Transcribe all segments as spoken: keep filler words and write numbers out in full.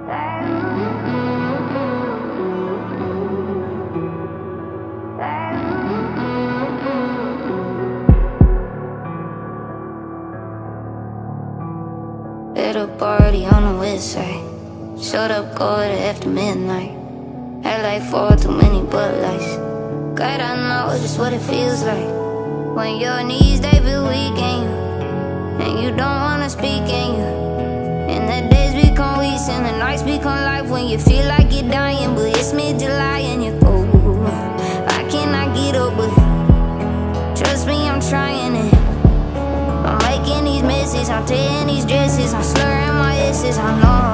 At a party on the west side, showed up cold after midnight. Had like four too many Bud Lights. God, I know just what it feels like when your knees, they feel weak and you And you don't wanna speak and you And the days become weeks and the nights become life when you feel like you're dying. But it's mid-July and you go, I cannot get up, but trust me, I'm trying it. I'm making these messes, I'm tearing these dresses, I'm slurring my S's, I know.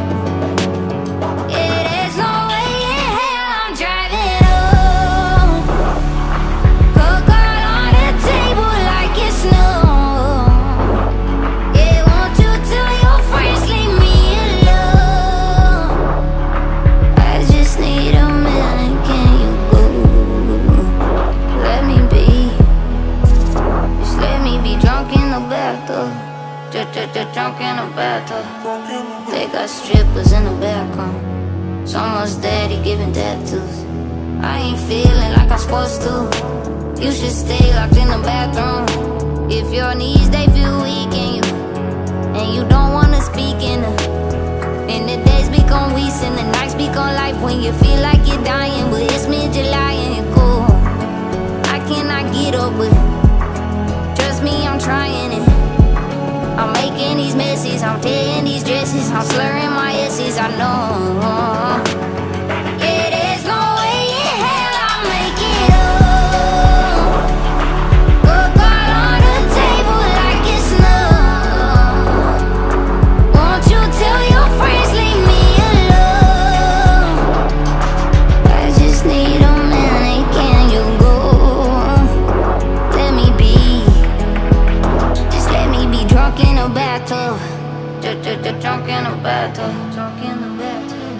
Yeah, there's no way in hell I'm driving home. Coke all on the table like it's snow. Yeah, won't you tell your friends leave me alone? I just need a minute, can you go? Let me be. Just let me be drunk in the bathtub. Drunk in the bathtub. They got strippers in the background. Someone's daddy giving tattoos. I ain't feeling like I'm supposed to. You should stay locked in the bathroom. If your knees, they feel weak and you And you don't wanna speak in the And the days become weeks and the nights become life when you feel like you're dying. But it's mid-July and you're cool. I cannot get up, but trust me, I'm trying it. I'm making these messes, I'm tearing these dresses, I'm slurring my S's, I know. Yeah, there's no way in hell I'll make it up. Coke all on the table like it's snow. Won't you tell your friends leave me alone? I just need a minute, can you go? Let me be. Just let me be drunk in the bathtub. Drunk in the bathtub. Drunk in the bathtub.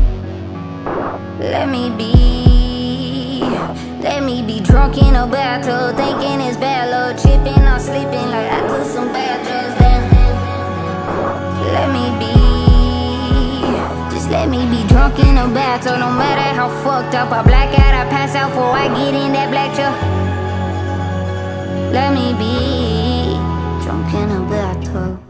Let me be. Let me be drunk in the bathtub, thinking it's bad luck, tripping or sleeping like I took some bad drugs. Damn. Let me be. Just let me be drunk in the bathtub. No matter how fucked up I black out, I pass out before I get in that black truck. Let me be drunk in a bathtub.